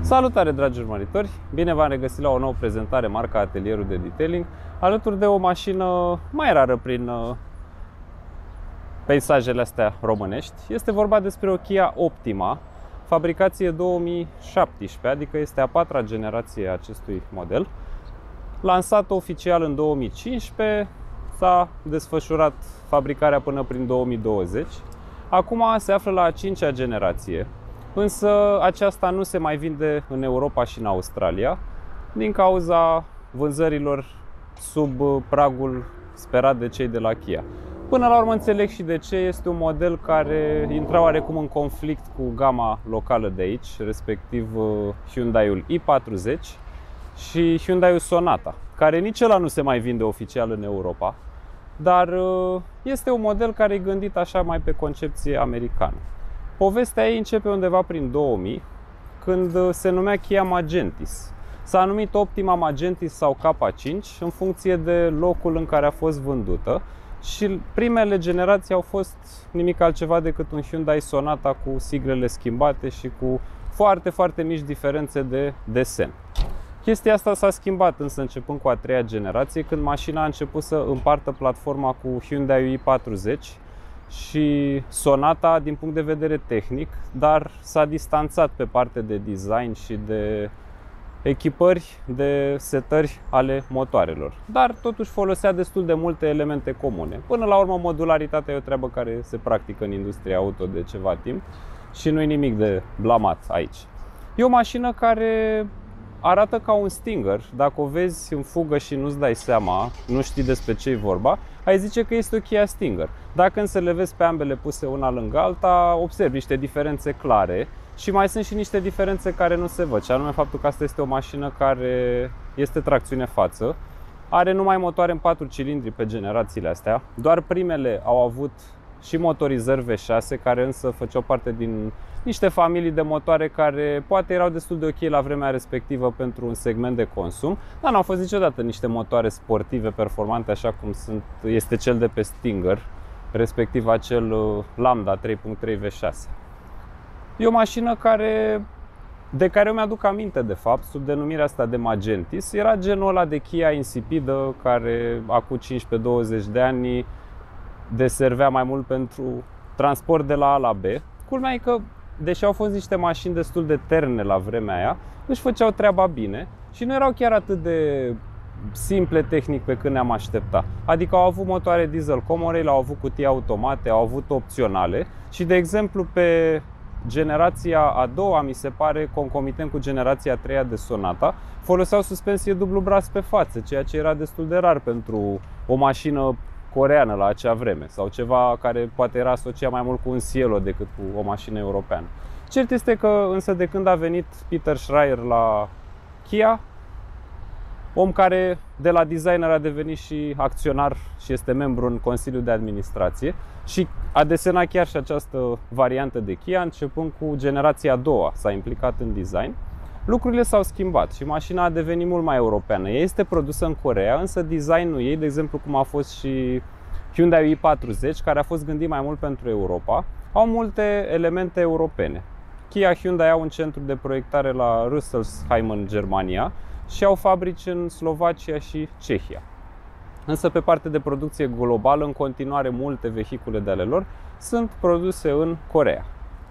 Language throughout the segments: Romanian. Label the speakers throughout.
Speaker 1: Salutare, dragi urmăritori! Bine v-am regăsit la o nouă prezentare marca Atelierul de Detailing, alături de o mașină mai rară prin peisajele astea românești. Este vorba despre o Kia Optima, fabricație 2017, adică este a patra generație a acestui model. Lansată oficial în 2015, s-a desfășurat fabricarea până prin 2020. Acum se află la a cincea generație. Însă aceasta nu se mai vinde în Europa și în Australia din cauza vânzărilor sub pragul sperat de cei de la Kia. Până la urmă înțeleg și de ce. Este un model care intra oarecum în conflict cu gama locală de aici, respectiv Hyundai-ul i40 și Hyundai-ul Sonata, care nici ăla nu se mai vinde oficial în Europa, dar este un model care e gândit așa mai pe concepție americană. Povestea ei începe undeva prin 2000, când se numea Kia Magentis. S-a numit Optima Magentis sau K5 în funcție de locul în care a fost vândută și primele generații au fost nimic altceva decât un Hyundai Sonata cu siglele schimbate și cu foarte mici diferențe de desen. Chestia asta s-a schimbat însă începând cu a treia generație, când mașina a început să împartă platforma cu Hyundai i40 și Sonata din punct de vedere tehnic, dar s-a distanțat pe partea de design și de echipări, de setări ale motoarelor. Dar totuși folosea destul de multe elemente comune. Până la urmă, modularitatea e o treabă care se practică în industria auto de ceva timp și nu e nimic de blamat aici. E o mașină care arată ca un Stinger. Dacă o vezi în fugă și nu-ți dai seama, nu știi despre ce e vorba, ai zice că este o Kia Stinger. Dacă însă le vezi pe ambele puse una lângă alta, observi niște diferențe clare și mai sunt și niște diferențe care nu se văd, și anume faptul că asta este o mașină care este tracțiune față, are numai motoare în 4 cilindri pe generațiile astea, doar primele au avut și motorizări V6, care însă făceau parte din niște familii de motoare care poate erau destul de ok la vremea respectivă pentru un segment de consum, dar n-au fost niciodată niște motoare sportive, performante, așa cum este cel de pe Stinger, respectiv acel Lambda 3.3 V6. E o mașină de care eu mi-aduc aminte, de fapt, sub denumirea asta de Magentis. Era genul ăla de Kia insipidă care acum 15-20 de ani deservea mai mult pentru transport de la A la B. Culmea e că, deși au fost niște mașini destul de terne la vremea aia, își făceau treaba bine și nu erau chiar atât de simple tehnic pe cât ne-am aștepta. Adică au avut motoare diesel common rail, au avut cutii automate, au avut opționale și, de exemplu, pe generația a doua, mi se pare, concomitent cu generația a treia de Sonata, foloseau suspensie dublu braț pe față, ceea ce era destul de rar pentru o mașină coreeană la acea vreme, sau ceva care poate era asociat mai mult cu un Cielo decât cu o mașină europeană. Cert este că însă de când a venit Peter Schreier la Kia, om care de la designer a devenit și acționar și este membru în Consiliul de Administrație și a desenat chiar și această variantă de Kia, începând cu generația a doua, s-a implicat în design. Lucrurile s-au schimbat și mașina a devenit mult mai europeană. Ea este produsă în Coreea, însă designul ei, de exemplu cum a fost și Hyundai i40, care a fost gândit mai mult pentru Europa, au multe elemente europene. Kia Hyundai au un centru de proiectare la Rüsselsheim în Germania și au fabrici în Slovacia și Cehia. Însă pe partea de producție globală, în continuare multe vehicule de ale lor sunt produse în Coreea.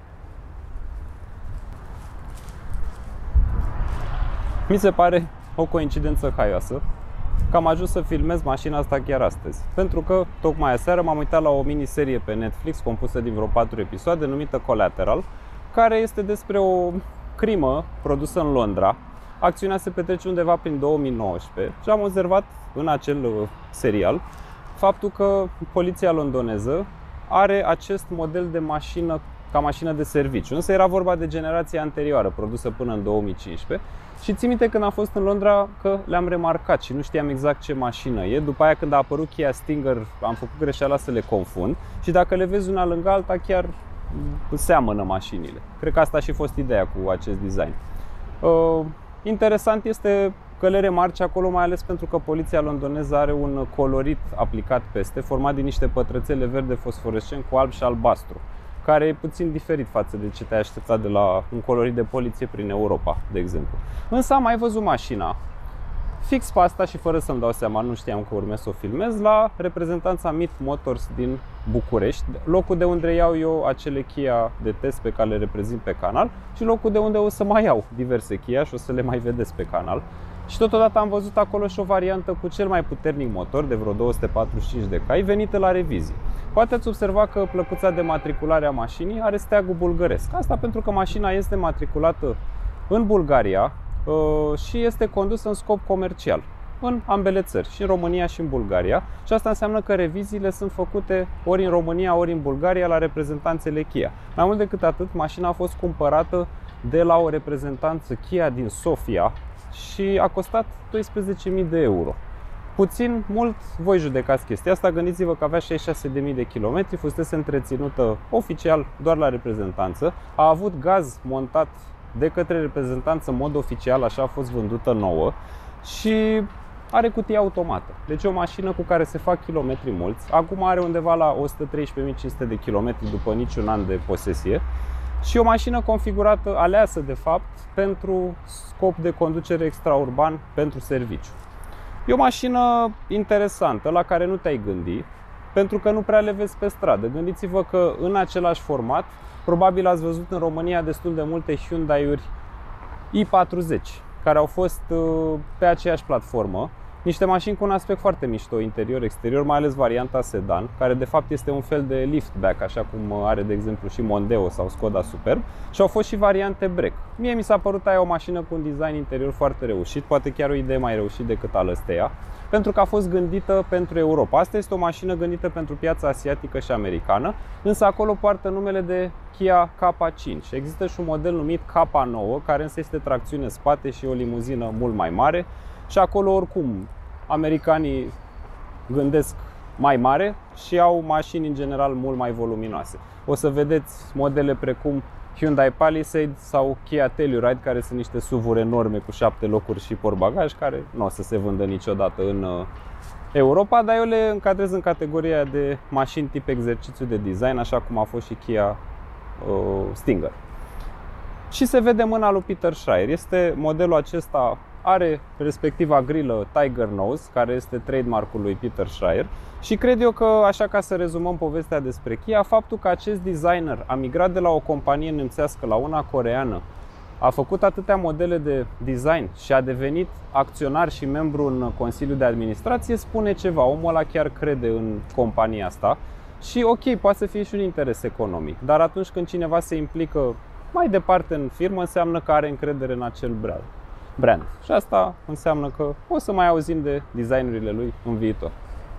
Speaker 1: Mi se pare o coincidență haioasă că am ajuns să filmez mașina asta chiar astăzi. Pentru că tocmai aseară m-am uitat la o miniserie pe Netflix compusă din vreo 4 episoade numită Collateral, care este despre o crimă produsă în Londra. Acțiunea se petrece undeva prin 2019 și am observat în acel serial faptul că poliția londoneză are acest model de mașină ca mașină de serviciu. Însă era vorba de generația anterioară, produsă până în 2015. Și țin minte când am fost în Londra că le-am remarcat și nu știam exact ce mașină e. După aia, când a apărut Kia Stinger, am făcut greșeala să le confund. Și dacă le vezi una lângă alta, chiar seamănă mașinile. Cred că asta a și fost ideea cu acest design. Interesant este că le remarci acolo, mai ales pentru că poliția londoneză are un colorit aplicat peste, format din niște pătrățele verde fosforescent cu alb și albastru. care e puțin diferit față de ce te-ai aștepta de la un colorit de poliție prin Europa, de exemplu. Însă am mai văzut mașina fix pe asta și fără să-mi dau seama, nu știam că urmez să o filmez, la reprezentanța Meet Motors din București, locul de unde iau eu acele Kia de test pe care le reprezint pe canal și locul de unde o să mai iau diverse Kia și o să le mai vedeți pe canal. Și totodată am văzut acolo și o variantă cu cel mai puternic motor, de vreo 245 de cai, venită la revizii. Poate ați observa că plăcuța de matriculare a mașinii are steagul bulgăresc. Asta pentru că mașina este matriculată în Bulgaria și este condusă în scop comercial în ambele țări, și în România și în Bulgaria. Și asta înseamnă că reviziile sunt făcute ori în România, ori în Bulgaria la reprezentanțele Kia. Mai mult decât atât, mașina a fost cumpărată de la o reprezentanță Kia din Sofia și a costat 12.000 de euro. Puțin, mult, voi judecați chestia asta. Gândiți-vă că avea 66.000 de kilometri, fusese întreținută oficial doar la reprezentanță, a avut gaz montat de către reprezentanță în mod oficial, așa a fost vândută nouă, și are cutie automată. Deci o mașină cu care se fac kilometri mulți. Acum are undeva la 113.500 de kilometri după niciun an de posesie. Și o mașină configurată, aleasă de fapt, pentru scop de conducere extraurban, pentru serviciu. E o mașină interesantă, la care nu te-ai gândi, pentru că nu prea le vezi pe stradă. Gândiți-vă că în același format, probabil ați văzut în România destul de multe Hyundai-uri i40, care au fost pe aceeași platformă. Niște mașini cu un aspect foarte mișto, interior-exterior, mai ales varianta sedan, care de fapt este un fel de liftback, așa cum are de exemplu și Mondeo sau Skoda Superb. Și au fost și variante break. Mie mi s-a părut aia o mașină cu un design interior foarte reușit, poate chiar o idee mai reușit decât al ăsteia, pentru că a fost gândită pentru Europa. Asta este o mașină gândită pentru piața asiatică și americană, însă acolo poartă numele de Kia K5. Există și un model numit K9, care însă este tracțiune spate și o limuzină mult mai mare. Și acolo oricum americanii gândesc mai mare și au mașini în general mult mai voluminoase. O să vedeți modele precum Hyundai Palisade sau Kia Telluride, care sunt niște SUV-uri enorme cu 7 locuri și portbagaj, care nu o să se vândă niciodată în Europa, dar eu le încadrez în categoria de mașini tip exercițiu de design, așa cum a fost și Kia Stinger. Și se vede mâna lui Peter Schreier. Este modelul acesta, are respectiva grilă Tiger Nose, care este trademark-ul lui Peter Schreier. Și cred eu că, așa ca să rezumăm povestea despre Kia, faptul că acest designer a migrat de la o companie nemțească la una coreeană, a făcut atâtea modele de design și a devenit acționar și membru în Consiliul de Administrație, spune ceva. Omul ăla chiar crede în compania asta și ok, poate să fie și un interes economic, dar atunci când cineva se implică mai departe în firmă, înseamnă că are încredere în acel brand. Și asta înseamnă că o să mai auzim de designurile lui în viitor.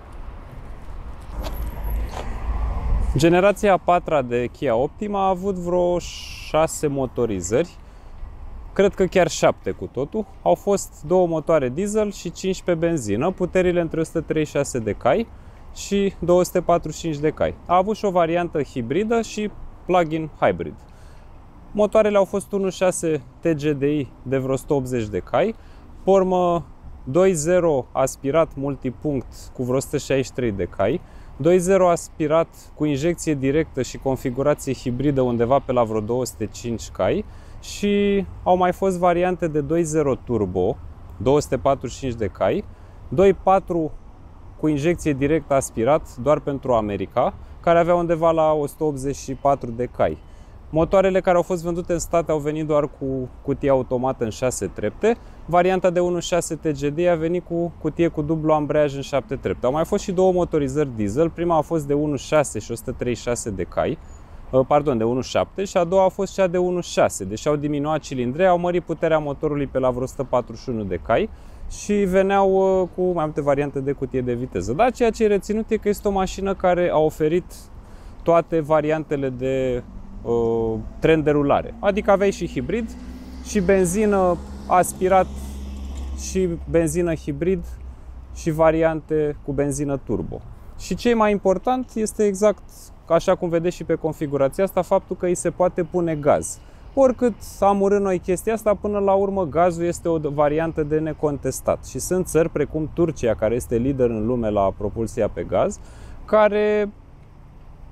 Speaker 1: Generația a patra de Kia Optima a avut vreo 6 motorizări, cred că chiar 7 cu totul. Au fost 2 motoare diesel și 5 pe benzină, puterile între 136 de cai și 245 de cai. A avut și o variantă hibridă și plug-in hybrid. Motoarele au fost 1.6 TGDI de vreo 180 de cai, pormă 2.0 aspirat multipunct cu vreo 163 de cai, 2.0 aspirat cu injecție directă și configurație hibridă undeva pe la vreo 205 cai și au mai fost variante de 2.0 turbo, 245 de cai, 2.4 cu injecție directă aspirat doar pentru America, care avea undeva la 184 de cai. Motoarele care au fost vândute în state au venit doar cu cutie automată în 6 trepte. Varianta de 1.6 TGD a venit cu cutie cu dublu ambreiaj în 7 trepte. Au mai fost și 2 motorizări diesel. Prima a fost de 1.6 și 136 de cai, de 1.7, și a doua a fost cea de 1.6. Deși au diminuat cilindrei, au mărit puterea motorului pe la vreo 141 de cai și veneau cu mai multe variante de cutie de viteză. Dar ceea ce e reținut e că este o mașină care a oferit toate variantele de tren de rulare. Adică aveai și hibrid, și benzină aspirat, și benzină hibrid, și variante cu benzină turbo. Și ce e mai important este exact așa cum vedeți și pe configurația asta, faptul că îi se poate pune gaz. Oricât am urât noi chestia asta, până la urmă gazul este o variantă de necontestat. Și sunt țări precum Turcia, care este lider în lume la propulsia pe gaz, care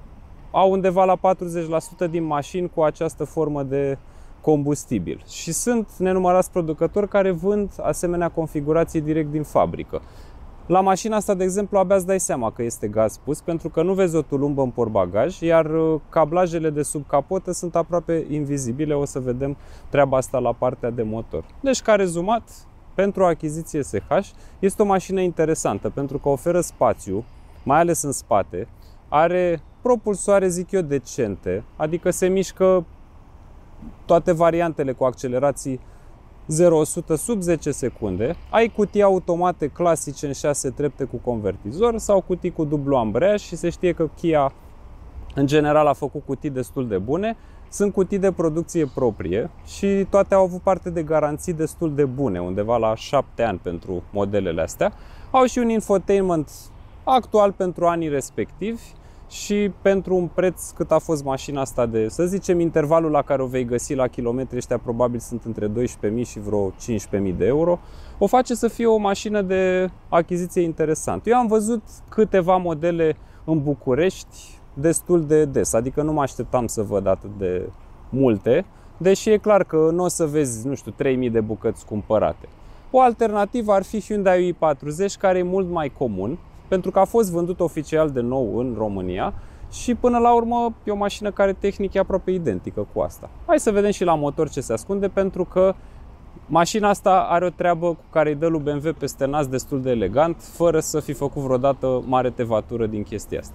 Speaker 1: au undeva la 40% din mașini cu această formă de combustibil. Și sunt nenumărați producători care vând asemenea configurații direct din fabrică. La mașina asta, de exemplu, abia îți dai seama că este gaz pus, pentru că nu vezi o tulumbă în portbagaj, iar cablajele de sub capotă sunt aproape invizibile. O să vedem treaba asta la partea de motor. Deci, ca rezumat, pentru o achiziție SH, este o mașină interesantă, pentru că oferă spațiu, mai ales în spate, are propulsoare, zic eu, decente, adică se mișcă toate variantele cu accelerații 0-100 sub 10 secunde, ai cutii automate clasice în 6 trepte cu convertizor sau cutii cu dublu ambreiaj și se știe că Kia în general a făcut cutii destul de bune. Sunt cutii de producție proprie și toate au avut parte de garanții destul de bune, undeva la 7 ani pentru modelele astea. Au și un infotainment actual pentru anii respectivi și pentru un preț cât a fost mașina asta de, să zicem, intervalul la care o vei găsi la kilometri ăștia probabil sunt între 12.000 și vreo 15.000 de euro, o face să fie o mașină de achiziție interesantă. Eu am văzut câteva modele în București destul de des, adică nu mă așteptam să văd atât de multe, deși e clar că nu o să vezi, nu știu, 3.000 de bucăți cumpărate. O alternativă ar fi Hyundai i40, care e mult mai comun, pentru că a fost vândut oficial de nou în România și până la urmă e o mașină care tehnic e aproape identică cu asta. Hai să vedem și la motor ce se ascunde, pentru că mașina asta are o treabă cu care îi dă lui BMW peste nas destul de elegant, fără să fi făcut vreodată mare tevatură din chestia asta.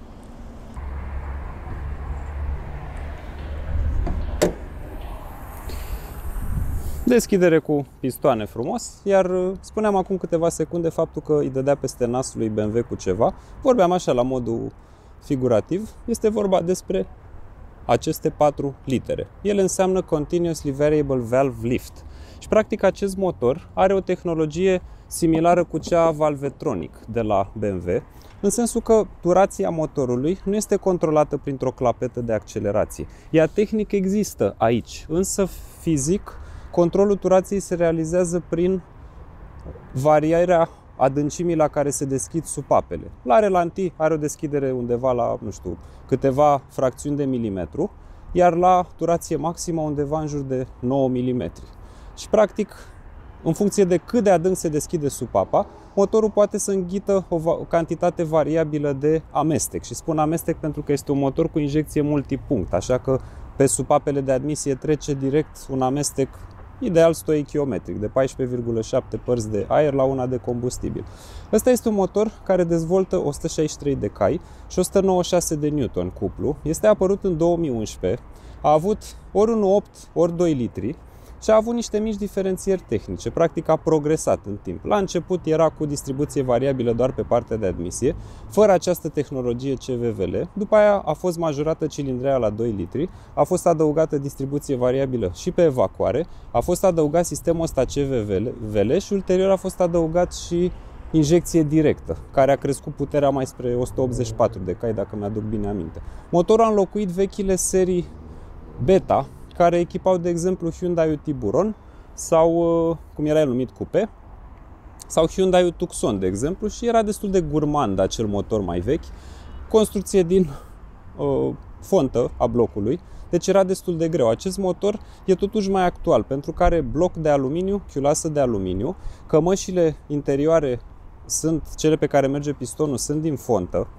Speaker 1: Deschidere cu pistoane frumos, iar spuneam acum câteva secunde faptul că îi dădea peste nasul lui BMW cu ceva. Vorbeam așa la modul figurativ, este vorba despre aceste 4 litere. Ele înseamnă Continuously Variable Valve Lift. Și practic acest motor are o tehnologie similară cu cea a Valvetronic de la BMW, în sensul că turația motorului nu este controlată printr-o clapetă de accelerație. Ea tehnic există aici, însă fizic controlul turației se realizează prin variarea adâncimii la care se deschid supapele. La relanti are o deschidere undeva la, nu știu, câteva fracțiuni de milimetru, iar la turație maximă undeva în jur de 9 mm. Și practic, în funcție de cât de adânc se deschide supapa, motorul poate să înghită o cantitate variabilă de amestec. Și spun amestec pentru că este un motor cu injecție multipunct, așa că pe supapele de admisie trece direct un amestec ideal stoichiometric de 14,7 părți de aer la una de combustibil. Ăsta este un motor care dezvoltă 163 de cai și 196 de newton cuplu. Este apărut în 2011, a avut ori 1.8 ori 2 litri și a avut niște mici diferențieri tehnice. Practic a progresat în timp. La început era cu distribuție variabilă doar pe partea de admisie, fără această tehnologie CVVL. După aia a fost majorată cilindrea la 2 litri, a fost adăugată distribuție variabilă și pe evacuare, a fost adăugat sistemul ăsta CVVL și ulterior a fost adăugat și injecție directă, care a crescut puterea mai spre 184 de cai, dacă mi-aduc bine aminte. Motorul a înlocuit vechile serii Beta, care echipau, de exemplu, Hyundai Tiburon sau, cum era el numit, Coupe, sau Hyundai Tucson, de exemplu, și era destul de gurmand acel motor mai vechi, construcție din fontă a blocului, deci era destul de greu. Acest motor e totuși mai actual, pentru că are bloc de aluminiu, chiulasă de aluminiu, cămășile interioare sunt cele pe care merge pistonul, sunt din fontă,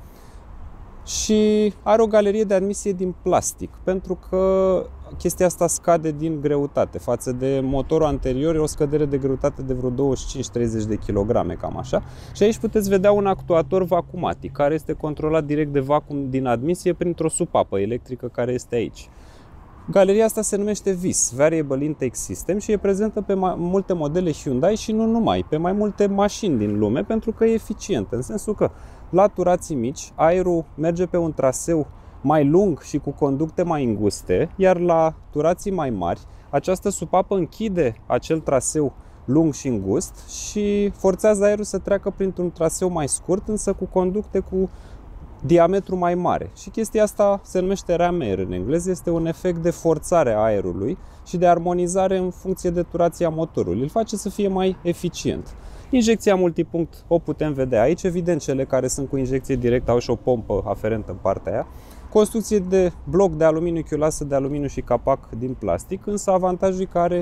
Speaker 1: și are o galerie de admisie din plastic, pentru că chestia asta scade din greutate. Față de motorul anterior, e o scădere de greutate de vreo 25-30 de kilograme, cam așa. Și aici puteți vedea un actuator vacumatic, care este controlat direct de vacuum din admisie printr-o supapă electrică care este aici. Galeria asta se numește VIS, Variable Intake System, și e prezentă pe multe modele Hyundai și nu numai, pe mai multe mașini din lume, pentru că e eficientă, în sensul că la turații mici, aerul merge pe un traseu mai lung și cu conducte mai înguste, iar la turații mai mari, această supapă închide acel traseu lung și îngust și forțează aerul să treacă printr-un traseu mai scurt, însă cu conducte cu diametru mai mare. Și chestia asta se numește ram air în engleză, este un efect de forțare a aerului și de armonizare în funcție de turația motorului. Îl face să fie mai eficient. Injecția multipunct o putem vedea aici, evident cele care sunt cu injecție directă au și o pompă aferentă în partea aia. Construcție de bloc de aluminiu, chiulasă de aluminiu și capac din plastic, însă avantajul e că are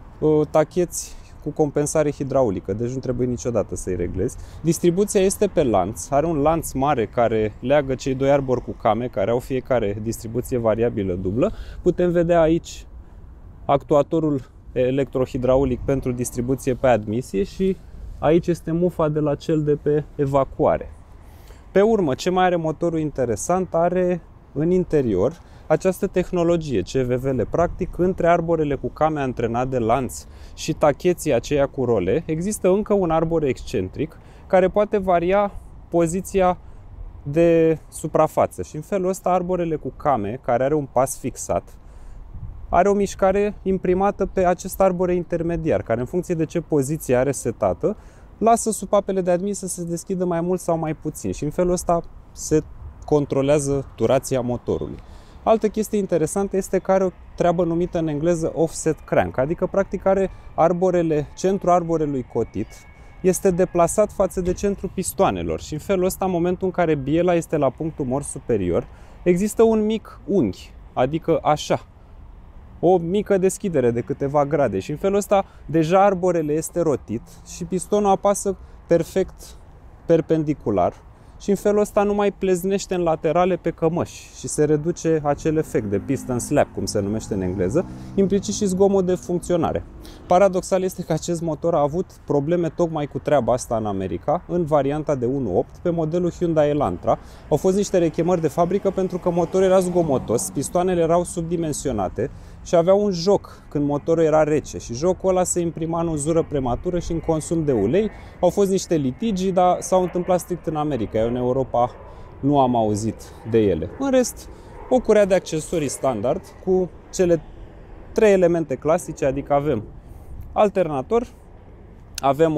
Speaker 1: tacheți cu compensare hidraulică, deci nu trebuie niciodată să-i reglezi. Distribuția este pe lanț, are un lanț mare care leagă cei doi arbori cu came, care au fiecare distribuție variabilă dublă. Putem vedea aici actuatorul electrohidraulic pentru distribuție pe admisie și aici este mufa de la cel de pe evacuare. Pe urmă, ce mai are motorul interesant, are în interior această tehnologie CVVL. Practic, între arborele cu came antrenat de lanț și tacheții aceia cu role, există încă un arbore excentric care poate varia poziția de suprafață. Și în felul ăsta, arborele cu came, care are un pas fixat, are o mișcare imprimată pe acest arbore intermediar, care în funcție de ce poziție are setată, lasă supapele de admisie să se deschidă mai mult sau mai puțin și în felul ăsta se controlează durația motorului. Altă chestie interesantă este că are o treabă numită în engleză offset crank, adică practic are centrul arborelui cotit, este deplasat față de centrul pistoanelor și în felul ăsta, în momentul în care biela este la punctul mort superior, există un mic unghi, adică așa, o mică deschidere de câteva grade și în felul ăsta deja arborele este rotit și pistonul apasă perfect perpendicular și în felul ăsta nu mai pleznește în laterale pe cămăși și se reduce acel efect de piston slap, cum se numește în engleză, implicit și zgomot de funcționare. Paradoxal este că acest motor a avut probleme tocmai cu treaba asta în America, în varianta de 1.8, pe modelul Hyundai Elantra. Au fost niște rechemări de fabrică pentru că motorul era zgomotos, pistoanele erau subdimensionate și avea un joc când motorul era rece și jocul ăla se imprima în uzură prematură și în consum de ulei. Au fost niște litigii, dar s-au întâmplat strict în America. Eu în Europa nu am auzit de ele. În rest, o curea de accesorii standard cu cele 3 elemente clasice, adică avem alternator, avem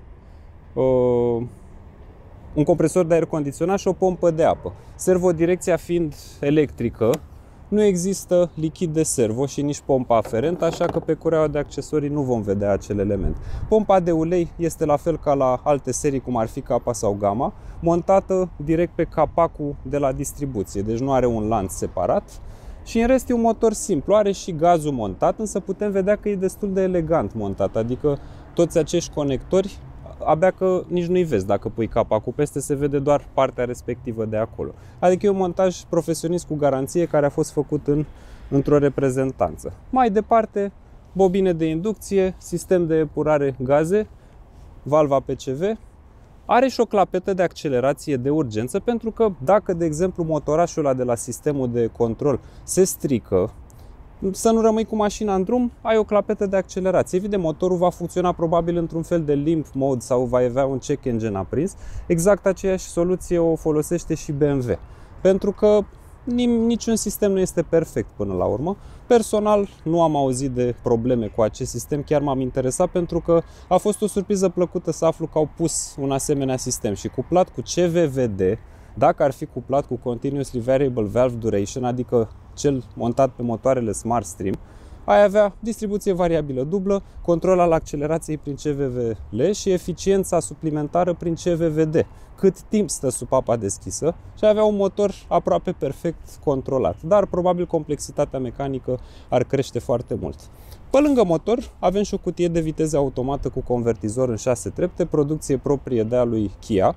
Speaker 1: un compresor de aer condiționat și o pompă de apă. Servodirecția fiind electrică, nu există lichid de servo și nici pompa aferentă, așa că pe cureaua de accesorii nu vom vedea acel element. Pompa de ulei este la fel ca la alte serii, cum ar fi Kappa sau Gamma, montată direct pe capacul de la distribuție, deci nu are un lanț separat. Și în rest e un motor simplu, are și gazul montat, însă putem vedea că e destul de elegant montat, adică toți acești conectori, abia că nici nu-i vezi dacă pui capacul peste, se vede doar partea respectivă de acolo. Adică e un montaj profesionist cu garanție care a fost făcut într-o reprezentanță. Mai departe, bobine de inducție, sistem de epurare gaze, valva PCV, are și o clapetă de accelerație de urgență pentru că dacă, de exemplu, motorașul ăla de la sistemul de control se strică, să nu rămâi cu mașina în drum, ai o clapetă de accelerație. Evident, motorul va funcționa probabil într-un fel de limp mode sau va avea un check engine aprins. Exact aceeași soluție o folosește și BMW. Pentru că niciun sistem nu este perfect până la urmă. Personal nu am auzit de probleme cu acest sistem, chiar m-am interesat pentru că a fost o surpriză plăcută să aflu că au pus un asemenea sistem și cuplat cu CVVD, dacă ar fi cuplat cu Continuously Variable Valve Duration, adică cel montat pe motoarele SmartStream, ai avea distribuție variabilă dublă, control al accelerației prin CVVL și eficiența suplimentară prin CVVD, cât timp stă supapa deschisă, și avea un motor aproape perfect controlat, dar probabil complexitatea mecanică ar crește foarte mult. Pe lângă motor avem și o cutie de viteze automată cu convertizor în 6 trepte, producție proprie de-a lui Kia.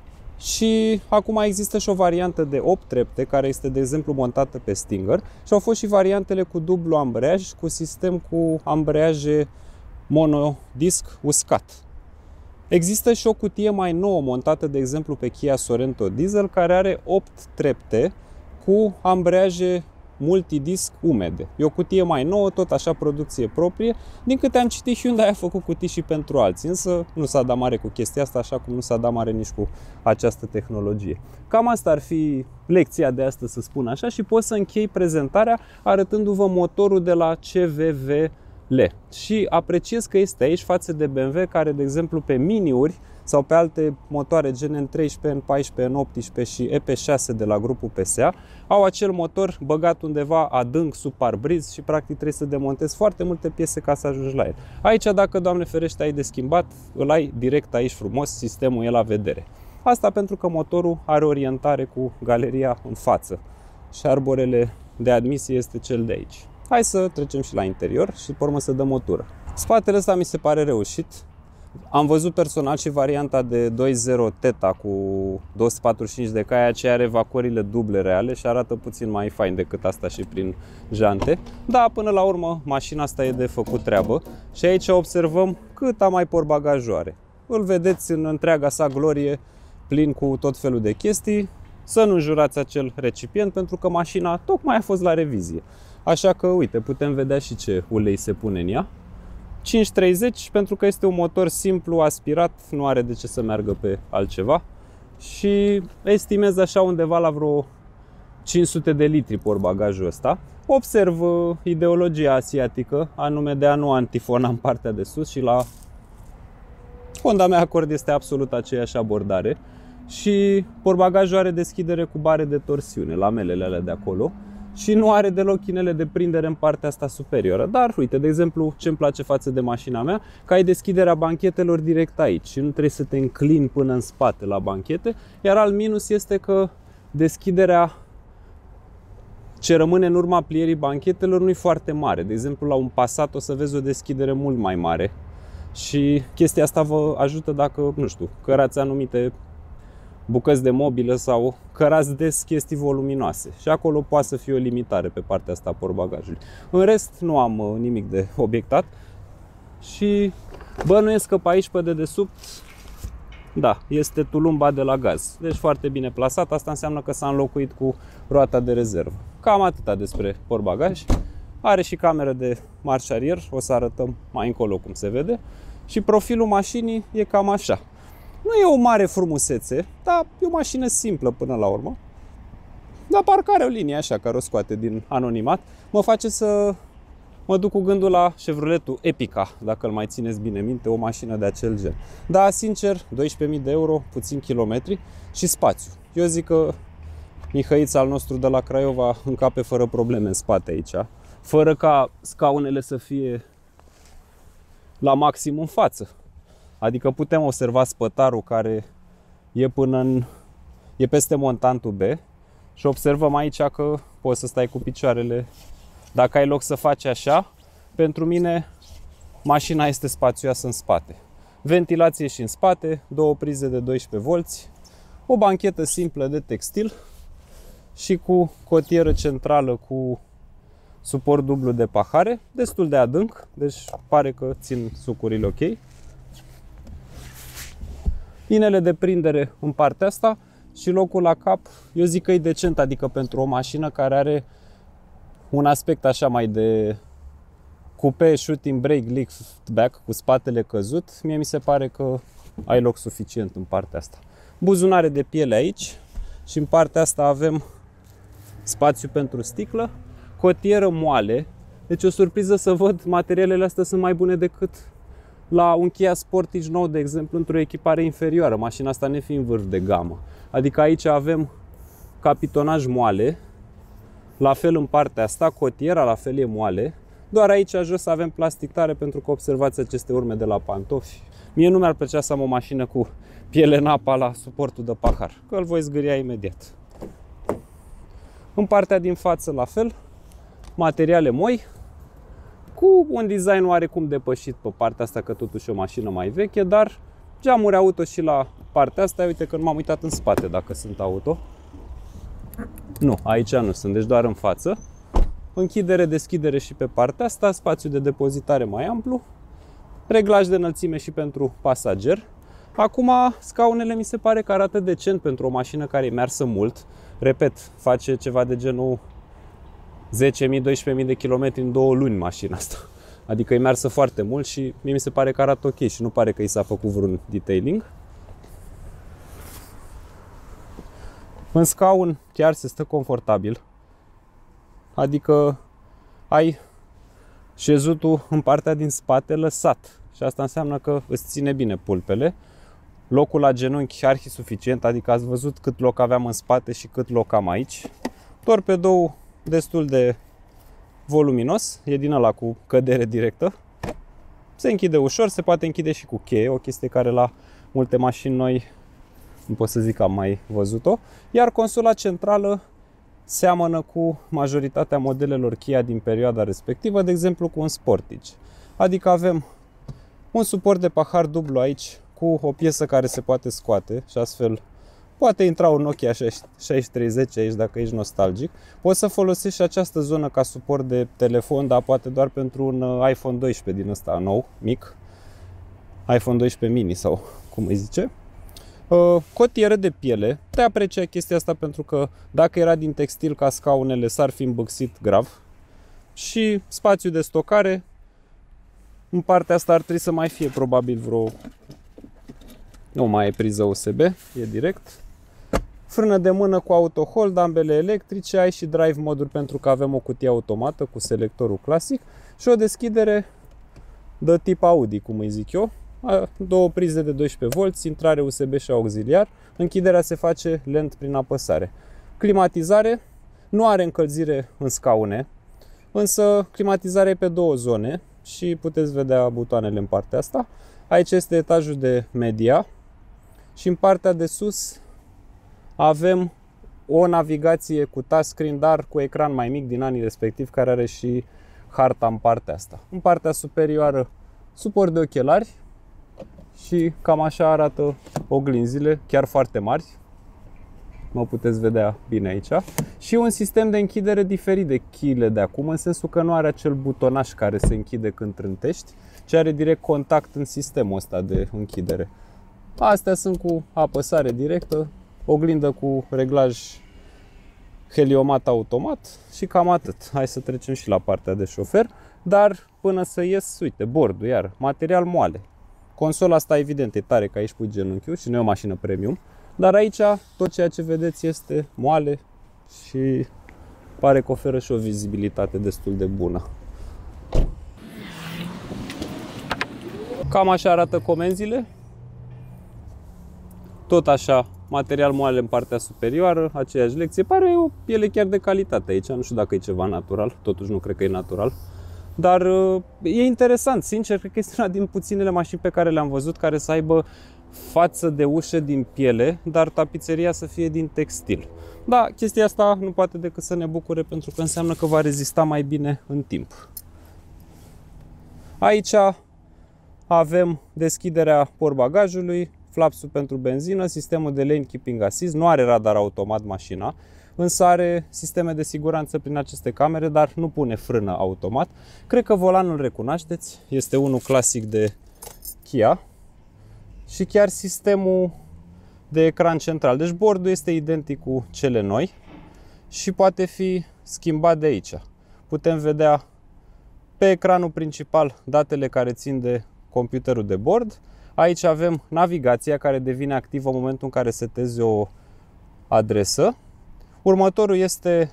Speaker 1: Și acum există și o variantă de 8 trepte, care este, de exemplu, montată pe Stinger, și au fost și variantele cu dublu ambreiaj, cu sistem cu ambreiaje monodisc uscat. Există și o cutie mai nouă montată, de exemplu, pe Kia Sorento Diesel, care are 8 trepte cu ambreiaje multidisc umede. E o cutie mai nouă, tot așa producție proprie. Din câte am citit, Hyundai a făcut cutii și pentru alții, însă nu s-a dat mare cu chestia asta, așa cum nu s-a dat mare nici cu această tehnologie. Cam asta ar fi lecția de astăzi, să spun așa, și pot să închei prezentarea arătându-vă motorul de la CVVL. Și apreciez că este aici față de BMW, care, de exemplu, pe miniuri sau pe alte motoare gen N13, N14, N18 și EP6 de la grupul PSA, au acel motor băgat undeva adânc sub parbriz și practic trebuie să demontezi foarte multe piese ca să ajungi la el. Aici, dacă, Doamne ferește, ai de schimbat, îl ai direct aici frumos, sistemul e la vedere. Asta pentru că motorul are orientare cu galeria în față și arborele de admisie este cel de aici. Hai să trecem și la interior și pe urmă să dăm o tură. Spatele ăsta mi se pare reușit. Am văzut personal și varianta de 2.0 Theta cu 245 de cai, aceea are evacuările duble reale și arată puțin mai fain decât asta și prin jante. Da, până la urmă mașina asta e de făcut treabă și aici observăm cât mai portbagajul are. Îl vedeți în întreaga sa glorie, plin cu tot felul de chestii. Să nu înjurați acel recipient pentru că mașina tocmai a fost la revizie. Așa că, uite, putem vedea și ce ulei se pune în ea. 530 pentru că este un motor simplu, aspirat, nu are de ce să meargă pe altceva. Și estimez așa undeva la vreo 500 de litri portbagajul ăsta. Observ ideologia asiatică, anume de a nu antifona în partea de sus și la Honda mea Accord este absolut aceeași abordare. Și portbagajul are deschidere cu bare de torsiune, lamelele alea de acolo. Și nu are deloc chinele de prindere în partea asta superioară. Dar, uite, de exemplu, ce îmi place față de mașina mea, că ai deschiderea banchetelor direct aici și nu trebuie să te înclini până în spate la banchete. Iar al minus este că deschiderea ce rămâne în urma plierii banchetelor nu e foarte mare. De exemplu, la un Passat o să vezi o deschidere mult mai mare. Și chestia asta vă ajută dacă, nu știu, cărați anumite bucăți de mobilă sau cărați des chestii voluminoase. Și acolo poate să fie o limitare pe partea asta a portbagajului. În rest, nu am nimic de obiectat. Și bănuiesc că pe aici, pe dedesubt, da, este tulumba de la gaz. Deci foarte bine plasat. Asta înseamnă că s-a înlocuit cu roata de rezervă. Cam atâta despre portbagaj. Are și cameră de marș-arier. O să arătăm mai încolo cum se vede. Și profilul mașinii e cam așa. Nu e o mare frumusețe, dar e o mașină simplă până la urmă. Dar parcă are o linie așa care o scoate din anonimat. Mă face să mă duc cu gândul la Chevroletul Epica, dacă îl mai țineți bine minte, o mașină de acel gen. Da, sincer, 12.000 de euro, puțin kilometri și spațiu. Eu zic că Mihăița al nostru de la Craiova încape fără probleme în spate aici, fără ca scaunele să fie la maxim în față. Adică putem observa spătarul care e peste montantul B și observăm aici că poți să stai cu picioarele. Dacă ai loc să faci așa, pentru mine mașina este spațioasă în spate. Ventilație și în spate, două prize de 12 volți, o banchetă simplă de textil și cu cotieră centrală cu suport dublu de pahare, destul de adânc, deci pare că țin sucurile ok. Inele de prindere în partea asta și locul la cap, eu zic că e decent, adică pentru o mașină care are un aspect așa mai de coupe, shooting brake, liftback, cu spatele căzut, mie mi se pare că ai loc suficient în partea asta. Buzunare de piele aici și în partea asta avem spațiu pentru sticlă, cotieră moale, deci o surpriză să văd, materialele astea sunt mai bune decât la un Kia Sportage nou, de exemplu, într-o echipare inferioară, mașina asta nefiind vârf de gamă. Adică aici avem capitonaj moale, la fel în partea asta, cotiera la fel e moale, doar aici jos avem plastic tare pentru că observați aceste urme de la pantofi. Mie nu mi-ar plăcea să am o mașină cu piele în apa la suportul de pahar, că îl voi zgâria imediat. În partea din față la fel, materiale moi, cu un design oarecum depășit pe partea asta, că totuși e o mașină mai veche, dar geamuri auto și la partea asta. Uite că nu m-am uitat în spate dacă sunt auto. Nu, aici nu sunt, deci doar în față. Închidere, deschidere și pe partea asta, spațiu de depozitare mai amplu, reglaj de înălțime și pentru pasager. Acum, scaunele mi se pare că arată decent pentru o mașină care e mersă mult. Repet, face ceva de genul 10.000-12.000 de kilometri în 2 luni mașina asta. Adică e mersă foarte mult și mie mi se pare că arată ok și nu pare că i s-a făcut vreun detailing. În scaun chiar se stă confortabil. Adică ai șezutul în partea din spate lăsat. Și asta înseamnă că îți ține bine pulpele. Locul la genunchi arhi suficient, adică ați văzut cât loc aveam în spate și cât loc am aici. Torpedou destul de voluminos, e din ăla cu cădere directă. Se închide ușor, se poate închide și cu cheie, o chestie care la multe mașini noi nu pot să zic că am mai văzut-o. Iar consola centrală seamănă cu majoritatea modelelor Kia din perioada respectivă, de exemplu cu un Sportage. Adică avem un suport de pahar dublu aici cu o piesă care se poate scoate și astfel poate intra un Nokia 6310 aici dacă ești nostalgic. Poți să folosești și această zonă ca suport de telefon, dar poate doar pentru un iPhone 12 din ăsta nou, mic. iPhone 12 mini sau cum îi zice. Cotieră de piele. Te aprecia chestia asta pentru că dacă era din textil ca scaunele s-ar fi îmbâxit grav. Și spațiu de stocare. În partea asta ar trebui să mai fie probabil vreo... Nu mai e priză USB, e direct. Frână de mână cu auto hold, ambele electrice, ai și drive moduri pentru că avem o cutie automată cu selectorul clasic și o deschidere de tip Audi, cum îi zic eu. Două prize de 12 V, intrare USB și auxiliar. Închiderea se face lent prin apăsare. Climatizare, nu are încălzire în scaune, însă climatizarea e pe două zone și puteți vedea butoanele în partea asta. Aici este etajul de media și în partea de sus avem o navigație cu touchscreen, dar cu ecran mai mic din anii respectiv, care are și harta în partea asta. În partea superioară suport de ochelari și cam așa arată oglinzile, chiar foarte mari. Mă puteți vedea bine aici. Și un sistem de închidere diferit de cheile de acum, în sensul că nu are acel butonaș care se închide când trântești, ci are direct contact în sistemul ăsta de închidere. Astea sunt cu apăsare directă, oglindă cu reglaj heliomat automat și cam atât. Hai să trecem și la partea de șofer, dar până să ies, uite, bordul, iar material moale. Consola asta evident e tare că aici pui genunchiul și nu e o mașină premium, dar aici tot ceea ce vedeți este moale și pare că oferă și o vizibilitate destul de bună. Cam așa arată comenzile. Tot așa, material moale în partea superioară, aceeași lecție. Pare o piele chiar de calitate aici, nu știu dacă e ceva natural, totuși nu cred că e natural. Dar e interesant, sincer, cred că este una din puținele mașini pe care le-am văzut care să aibă față de ușă din piele, dar tapiseria să fie din textil. Da, chestia asta nu poate decât să ne bucure pentru că înseamnă că va rezista mai bine în timp. Aici avem deschiderea portbagajului, flapsul pentru benzină, sistemul de lane keeping assist, nu are radar automat mașina, însă are sisteme de siguranță prin aceste camere, dar nu pune frână automat. Cred că volanul recunoașteți, este unul clasic de Kia și chiar sistemul de ecran central. Deci bordul este identic cu cele noi și poate fi schimbat de aici. Putem vedea pe ecranul principal datele care țin de computerul de bord. Aici avem navigația care devine activă în momentul în care setezi o adresă. Următorul este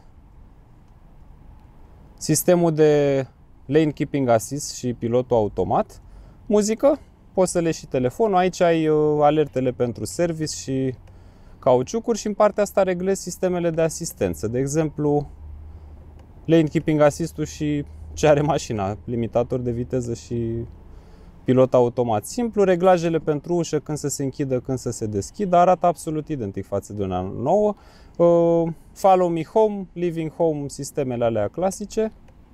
Speaker 1: sistemul de lane keeping assist și pilotul automat. Muzică, poți să le și telefonul. Aici ai alertele pentru service și cauciucuri și în partea asta reglezi sistemele de asistență. De exemplu, lane keeping assist-ul și ce are mașina, limitator de viteză și pilot automat simplu, reglajele pentru ușă, când să se închidă, când să se deschidă, arată absolut identic față de una nouă. Follow me home, living home, sistemele alea clasice.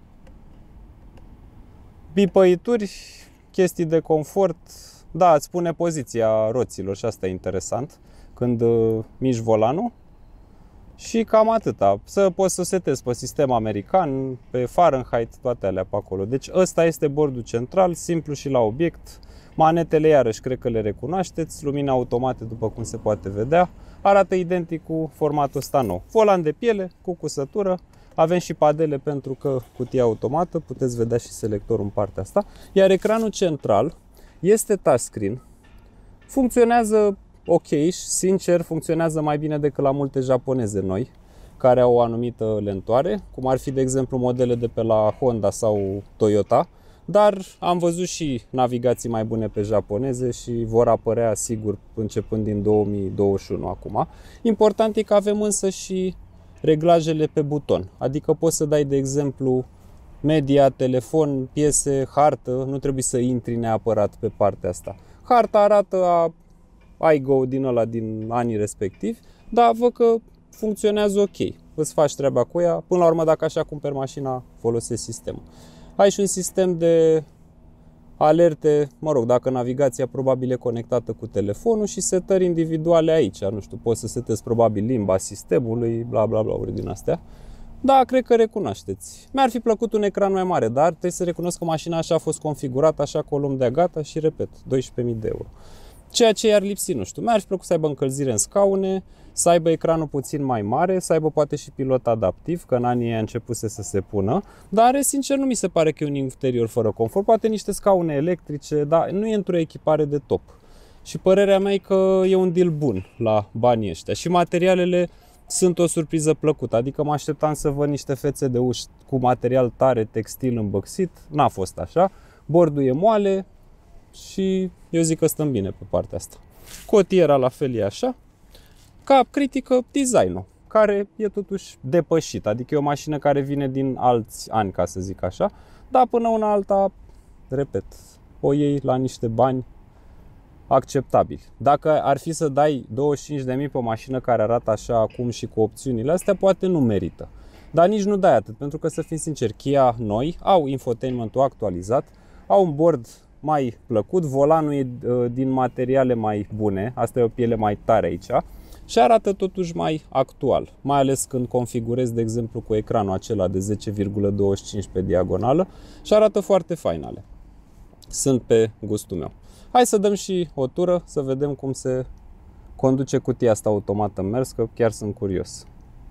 Speaker 1: Bipăituri, chestii de confort, da, îți spune poziția roților și asta e interesant când miști volanul. Și cam atâta. Să poți să setezi pe sistem american, pe Fahrenheit, toate alea pe acolo. Deci ăsta este bordul central, simplu și la obiect. Manetele iarăși cred că le recunoașteți, lumini automate după cum se poate vedea. Arată identic cu formatul ăsta nou. Volan de piele cu cusătură. Avem și padele pentru că cutia automată, puteți vedea și selectorul în partea asta. Iar ecranul central este touchscreen. Funcționează ok, sincer, funcționează mai bine decât la multe japoneze noi, care au o anumită lentoare, cum ar fi, de exemplu, modele de pe la Honda sau Toyota, dar am văzut și navigații mai bune pe japoneze și vor apărea, sigur, începând din 2021 acum. Important e că avem însă și reglajele pe buton, adică poți să dai, de exemplu, media, telefon, piese, hartă, nu trebuie să intri neapărat pe partea asta. Harta arată iGo din ăla din anii respectivi, dar văd că funcționează ok. Îți faci treaba cu ea. Până la urmă, dacă așa cumperi mașina, folosești sistemul. Ai și un sistem de alerte, mă rog, dacă navigația probabil e conectată cu telefonul și setări individuale aici. Nu știu, poți să setezi probabil limba sistemului, bla bla bla, ori din astea. Da, cred că recunoașteți. Mi-ar fi plăcut un ecran mai mare, dar trebuie să recunosc că mașina așa a fost configurată, așa că o luăm de gata și, repet, 12.000 de euro. Ceea ce i-ar lipsi, nu știu, mi-ar fi plăcut să aibă încălzire în scaune, să aibă ecranul puțin mai mare, să aibă poate și pilot adaptiv, că în anii a început să se pună, dar, sincer, nu mi se pare că e un interior fără confort, poate niște scaune electrice, dar nu e într-o echipare de top. Și părerea mea e că e un deal bun la banii ăștia și materialele sunt o surpriză plăcută, adică mă așteptam să văd niște fețe de uși cu material tare, textil îmbăxit, n-a fost așa, bordul e moale și eu zic că stăm bine pe partea asta. Cotiera la fel e așa. Ca critică, design-ul, care e totuși depășit, adică e o mașină care vine din alți ani, ca să zic așa, dar până una alta, repet, o iei la niște bani acceptabil. Dacă ar fi să dai 25.000 pe o mașină care arată așa acum și cu opțiunile astea, poate nu merită. Dar nici nu dai atât, pentru că, să fim sinceri, Kia noi au infotainment-ul actualizat, au un bord mai plăcut, volanul e din materiale mai bune, asta e o piele mai tare aici, și arată totuși mai actual, mai ales când configurezi, de exemplu, cu ecranul acela de 10,25 pe diagonală și arată foarte fainale. Sunt pe gustul meu. Hai să dăm și o tură să vedem cum se conduce cutia asta automată în mers, că chiar sunt curios.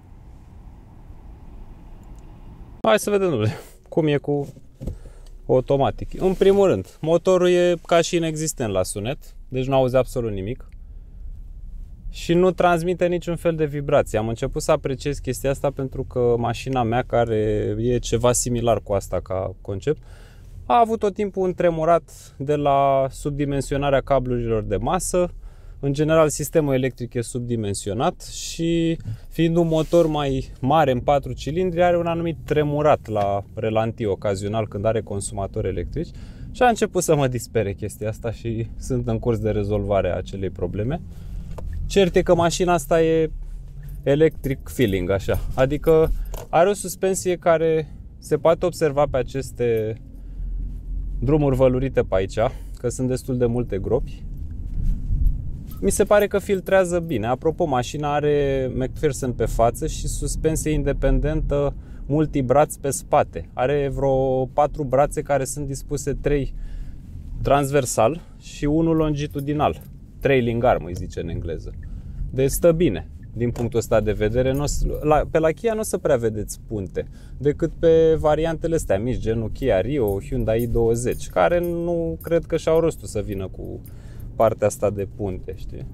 Speaker 1: Hai să vedem, domnule, cum e cu automatic. În primul rând, motorul e ca și inexistent la sunet, deci nu auzi absolut nimic. Și nu transmite niciun fel de vibrație. Am început să apreciez chestia asta pentru că mașina mea, care e ceva similar cu asta ca concept, a avut tot timpul un tremurat de la subdimensionarea cablurilor de masă. În general, sistemul electric e subdimensionat și, fiind un motor mai mare în 4 cilindri, are un anumit tremurat la relantii ocazional când are consumatori electrici. Și a început să mă dispere chestia asta și sunt în curs de rezolvare a acelei probleme. Cert e că mașina asta e electric feeling, așa. Adică are o suspensie care se poate observa pe aceste drumuri vălurite pe aici, că sunt destul de multe gropi. Mi se pare că filtrează bine. Apropo, mașina are McPherson pe față și suspensie independentă multibraț pe spate. Are vreo 4 brațe care sunt dispuse 3 transversal și 1 longitudinal. Trailing arm, îi zice în engleză. Deci stă bine. Din punctul ăsta de vedere, pe la Kia nu o să prea vedeți punte, decât pe variantele astea mici, genul Kia Rio, Hyundai i20, care nu cred că și-au rostul să vină cu partea asta de punte, știi?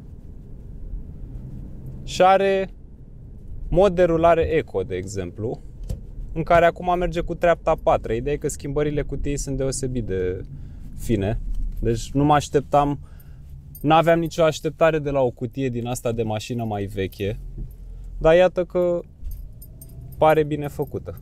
Speaker 1: Și are mod de rulare eco, de exemplu, în care acum merge cu treapta 4. Ideea e că schimbările cutiei sunt deosebit de fine, deci nu mă așteptam. N-aveam nicio așteptare de la o cutie din asta de mașină mai veche, dar iată că pare bine făcută.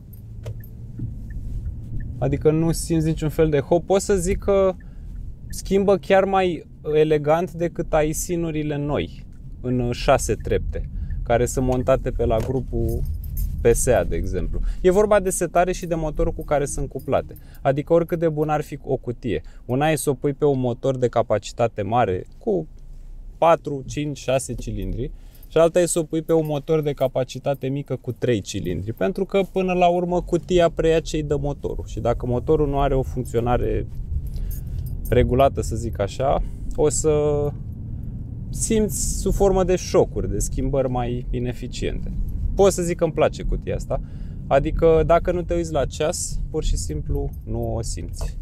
Speaker 1: Adică nu simți niciun fel de hop. Pot să zic că schimbă chiar mai elegant decât IC-urile noi, în 6 trepte, care sunt montate pe la grupul PSA, de exemplu. E vorba de setare și de motorul cu care sunt cuplate. Adică oricât de bun ar fi o cutie, una e să o pui pe un motor de capacitate mare cu 4, 5, 6 cilindri și alta e să o pui pe un motor de capacitate mică cu 3 cilindri, pentru că până la urmă cutia preia ce-i dă motorul și dacă motorul nu are o funcționare regulată, să zic așa, o să simți sub formă de șocuri, de schimbări mai ineficiente. Pot să zic că îmi place cutia asta, adică dacă nu te uiți la ceas, pur și simplu nu o simți.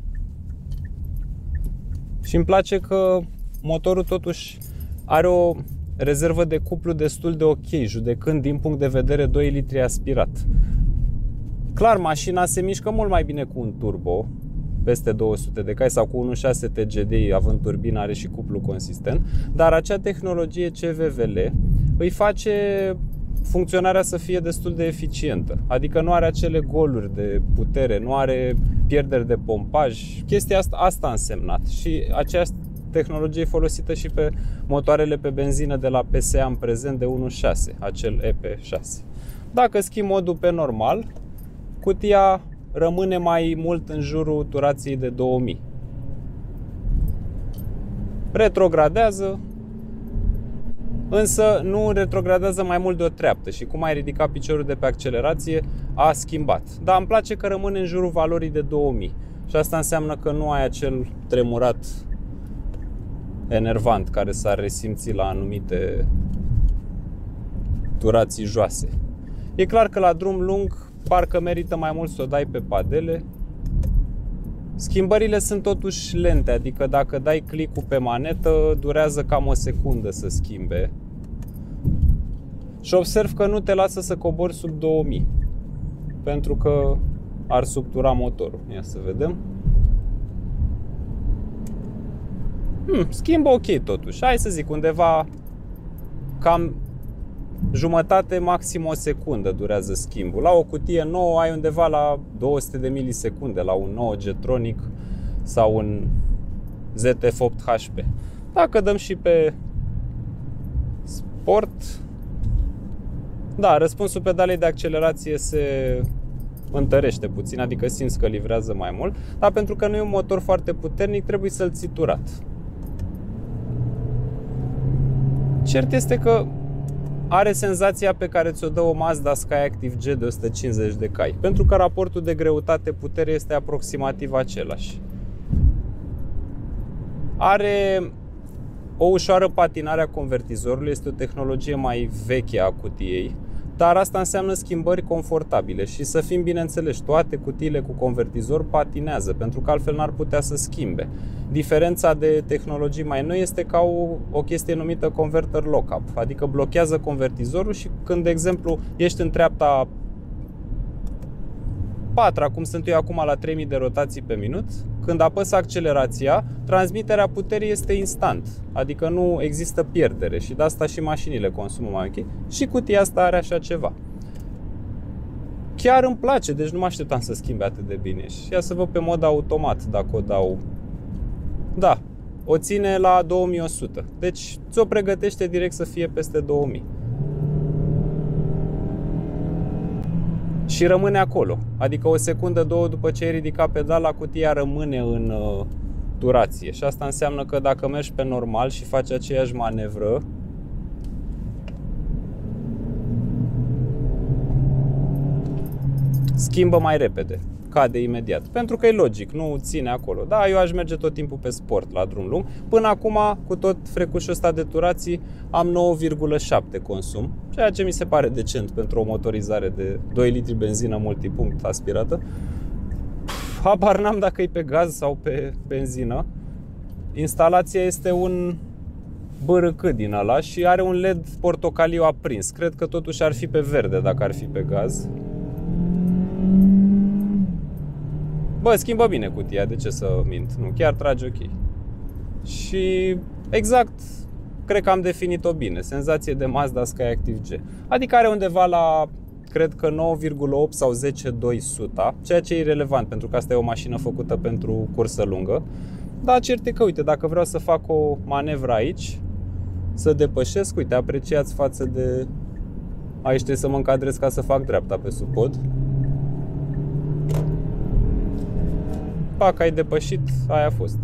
Speaker 1: Și îmi place că motorul totuși are o rezervă de cuplu destul de ok, judecând din punct de vedere 2 litri aspirat. Clar, mașina se mișcă mult mai bine cu un turbo, peste 200 de cai, sau cu 1.6 TGDI, având turbină, are și cuplu consistent, dar acea tehnologie CVVL îi face funcționarea să fie destul de eficientă. Adică nu are acele goluri de putere, nu are pierderi de pompaj. Chestia asta a însemnat și această tehnologie folosită și pe motoarele pe benzină de la PSA în prezent de 1.6, acel EP6. Dacă schimb modul pe normal, cutia rămâne mai mult în jurul turației de 2000. Retrogradează, însă nu retrogradează mai mult de o treaptă și cum ai ridicat piciorul de pe accelerație, a schimbat. Dar îmi place că rămâne în jurul valorii de 2000 și asta înseamnă că nu ai acel tremurat enervant care s-ar resimți la anumite turații joase. E clar că la drum lung parcă merită mai mult să o dai pe padele. Schimbările sunt totuși lente, adică dacă dai click-ul pe manetă, durează cam o secundă să schimbe. Și observ că nu te lasă să cobori sub 2000, pentru că ar subtura motorul. Ia să vedem. Schimbă ok totuși. Hai să zic, undeva cam jumătate, maxim o secundă durează schimbul. La o cutie nouă ai undeva la 200 de milisecunde, la un nou Getronic sau un ZF8 HP. Dacă dăm și pe Sport, da, răspunsul pedalei de accelerație se întărește puțin, adică simți că livrează mai mult, dar pentru că nu e un motor foarte puternic, trebuie să-l ții turat. Cert este că are senzația pe care ți-o dă o Mazda Skyactiv G de 150 de cai, pentru că raportul de greutate-putere este aproximativ același. Are o ușoară patinare a convertizorului, este o tehnologie mai veche a cutiei, dar asta înseamnă schimbări confortabile și să fim bineînțeleși, toate cutiile cu convertizor patinează, pentru că altfel n-ar putea să schimbe. Diferența de tehnologii mai noi este că au o chestie numită converter lockup, adică blochează convertizorul și când, de exemplu, ești în treapta 4, cum sunt eu acum la 3000 de rotații pe minut, când apăs accelerația, transmiterea puterii este instant, adică nu există pierdere și de asta și mașinile consumă mai ok. Și cutia asta are așa ceva. Chiar îmi place, deci nu mă așteptam să schimbe atât de bine. Și ia să văd pe mod automat dacă o dau. Da, o ține la 2100. Deci ți-o pregătește direct să fie peste 2000. Și rămâne acolo. Adică o secundă, două după ce ai ridicat pedala, cutia rămâne în turație. Și asta înseamnă că dacă mergi pe normal și faci aceeași manevră, schimbă mai repede, cade imediat. Pentru că e logic, nu ține acolo. Da, eu aș merge tot timpul pe sport la drum lung. Până acum, cu tot frecușul ăsta de turații, am 9,7 consum, ceea ce mi se pare decent pentru o motorizare de 2 litri benzină multipunct aspirată. Habar n-am dacă e pe gaz sau pe benzină. Instalația este un BRK din ăla și are un LED portocaliu aprins. Cred că totuși ar fi pe verde dacă ar fi pe gaz. Bă, schimbă bine cutia, de ce să mint? Nu, chiar trage ok. Și exact, cred că am definit-o bine. Senzație de Mazda Skyactiv G. Adică are undeva la, cred că 9,8 sau 10,200, ceea ce e irelevant, pentru că asta e o mașină făcută pentru cursă lungă. Dar cert e că, uite, dacă vreau să fac o manevră aici, să depășesc, uite, apreciați față de... Aici trebuie să mă încadrez ca să fac dreapta pe supod. Pac, ai depășit, aia a fost.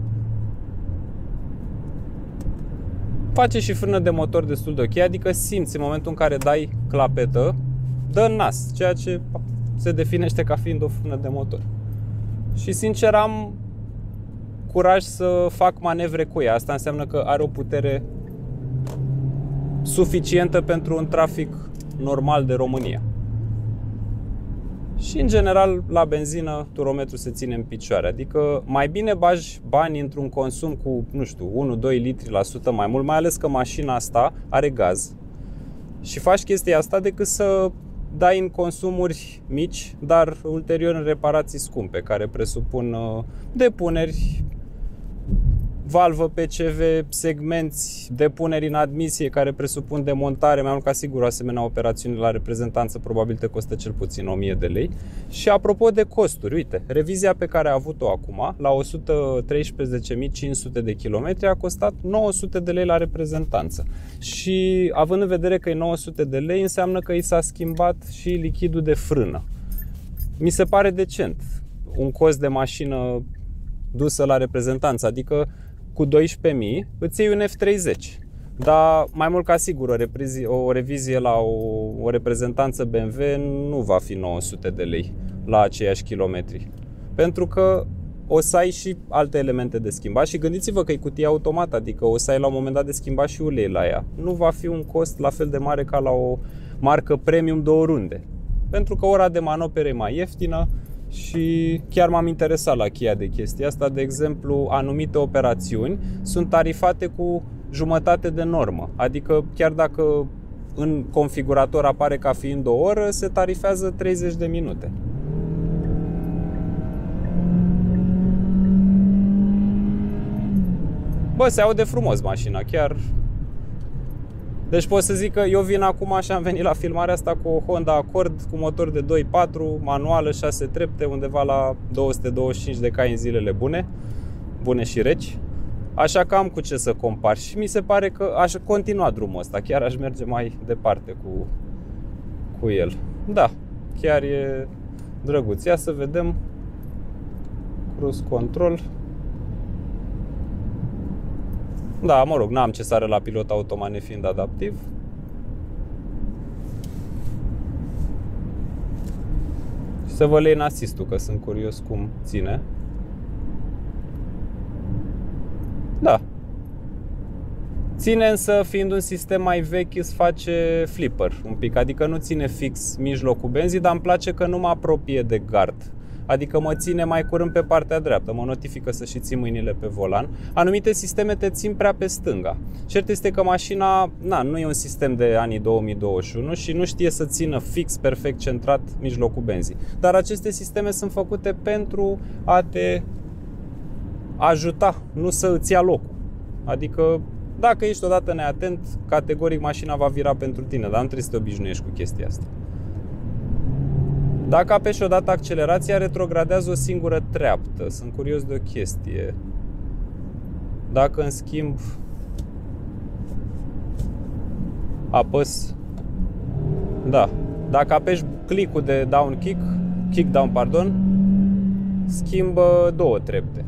Speaker 1: Face și frână de motor destul de ok, adică simți în momentul în care dai clapetă, dă în nas, ceea ce se definește ca fiind o frână de motor. Și sincer am curaj să fac manevre cu ea. Asta înseamnă că are o putere suficientă pentru un trafic normal de România. Și în general la benzină turometrul se ține în picioare, adică mai bine bagi bani într-un consum cu, nu știu, 1-2 litri la sută mai mult, mai ales că mașina asta are gaz și faci chestia asta decât să dai în consumuri mici, dar ulterior în reparații scumpe, care presupun depuneri, valvă PCV, segmenți, depuneri în admisie care presupun demontare, mai mult ca sigur o asemenea operațiune la reprezentanță probabil te costă cel puțin 1000 de lei. Și apropo de costuri, uite, revizia pe care a avut-o acum, la 113.500 de kilometri, a costat 900 de lei la reprezentanță. Și având în vedere că e 900 de lei, înseamnă că i s-a schimbat și lichidul de frână. Mi se pare decent un cost de mașină dusă la reprezentanță, adică cu 12.000 îți iei un F30. Dar mai mult ca sigur o revizie la o reprezentanță BMW nu va fi 900 de lei la aceiași kilometri. Pentru că o să ai și alte elemente de schimbat și gândiți-vă că e cutie automată, adică o să ai la un moment dat de schimbat și ulei la ea. Nu va fi un cost la fel de mare ca la o marcă premium 2 runde. Pentru că ora de manoperă e mai ieftină și chiar m-am interesat la Kia de chestia asta. De exemplu, anumite operațiuni sunt tarifate cu jumătate de normă. Adică chiar dacă în configurator apare ca fiind o oră, se tarifează 30 de minute. Bă, se aude frumos mașina, chiar. Deci pot să zic că eu vin acum și am venit la filmarea asta cu o Honda Accord cu motor de 2.4, manuală, 6 trepte, undeva la 225 de cai în zilele bune și reci. Așa că am cu ce să compar și mi se pare că aș continua drumul ăsta, chiar aș merge mai departe cu el. Da, chiar e drăguț. Ia să vedem cruise control. Da, mă rog, n-am ce sară la pilot automat nefiind adaptiv. Și să vă lane assist-ul, că sunt curios cum ține. Da. Ține, însă, fiind un sistem mai vechi, îți face flipper un pic. Adică nu ține fix mijlocul benzii, dar îmi place că nu mă apropie de gard. Adică mă ține mai curând pe partea dreaptă, mă notifică să și ții mâinile pe volan. Anumite sisteme te țin prea pe stânga. Cert este că mașina nu e un sistem de anii 2021 și nu știe să țină fix, perfect centrat mijlocul benzii. Dar aceste sisteme sunt făcute pentru a te ajuta, nu să îți ia locul. Adică dacă ești odată neatent, categoric mașina va vira pentru tine, dar nu trebuie să te obișnuiești cu chestia asta. Dacă apeși odată accelerația, retrogradează o singură treaptă. Sunt curios de o chestie. Dacă în schimb apăs, da, dacă apeși click-ul de kick down, pardon, schimbă 2 trepte.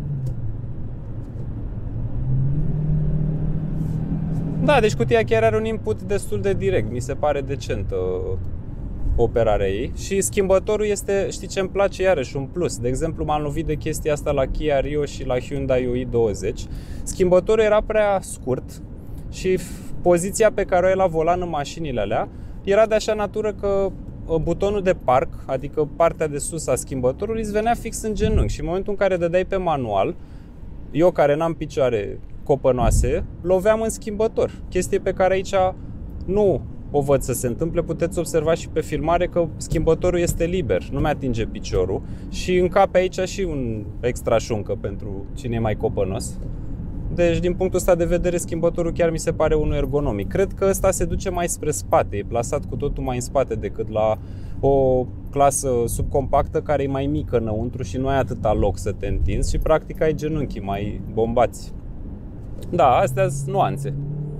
Speaker 1: Da, deci cutia chiar are un input destul de direct. Mi se pare decentă operarea ei. Și schimbătorul este, știi ce îmi place, iarăși un plus. De exemplu, m-am lovit de chestia asta la Kia Rio și la Hyundai i20. Schimbătorul era prea scurt și poziția pe care o ai la volan în mașinile alea era de așa natură că butonul de parc, adică partea de sus a schimbătorului, îți venea fix în genunchi. Și în momentul în care dădeai pe manual, eu care n-am picioare copănoase, loveam în schimbător. Chestie pe care aici nu o văd să se întâmple. Puteți observa și pe filmare că schimbătorul este liber, nu mi-atinge piciorul și încape aici și un extra șuncă pentru cine e mai copănos. Deci, din punctul ăsta de vedere, schimbătorul chiar mi se pare unul ergonomic. Cred că ăsta se duce mai spre spate, e plasat cu totul mai în spate decât la o clasă subcompactă care e mai mică înăuntru și nu ai atâta loc să te întinzi și practic ai genunchii mai bombați. Da, astea sunt nuanțe.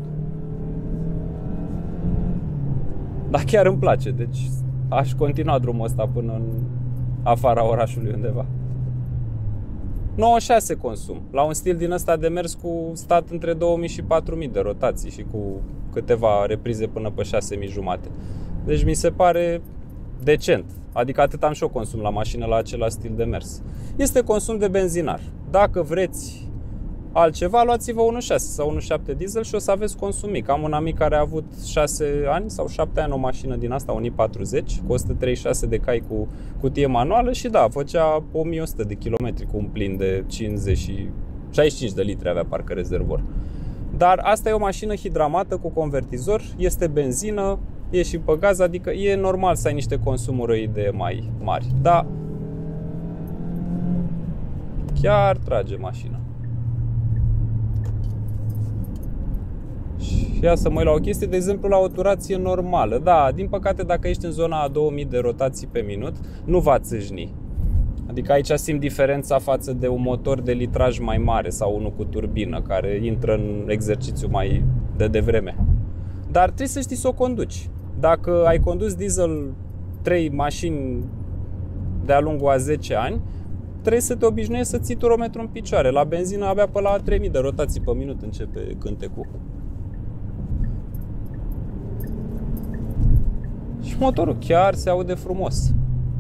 Speaker 1: Dar chiar îmi place, deci aș continua drumul ăsta până în afara orașului undeva. 9.6 consum, la un stil din ăsta de mers cu stat între 2000 și 4000 de rotații și cu câteva reprize până pe 6.000 jumate. Deci mi se pare decent, adică atât am și eu consum la mașină la același stil de mers. Este consum de benzinar. Dacă vreți altceva, luați-vă 1.6 sau 1.7 diesel și o să aveți consum mic. Am un amic care a avut 6 ani sau 7 ani o mașină din asta, un i40, cu 136 de cai cu cutie manuală și da, făcea 1100 de kilometri cu un plin de 65 de litri avea parcă rezervor. Dar asta e o mașină hidramată cu convertizor, este benzină, e și pe gaz, adică e normal să ai niște consumuri o idee mai mari. Dar chiar trage mașina. Și ia să mă uit la o chestie, de exemplu la o turație normală. Da, din păcate dacă ești în zona a 2000 de rotații pe minut, nu va țâșni. Adică aici simt diferența față de un motor de litraj mai mare sau unul cu turbină care intră în exercițiu mai de devreme. Dar trebuie să știi să o conduci. Dacă ai condus diesel 3 mașini de-a lungul a 10 ani, trebuie să te obișnuiești să ții turometru în picioare. La benzină abia pe la 3000 de rotații pe minut începe cântecul. Și motorul chiar se aude frumos.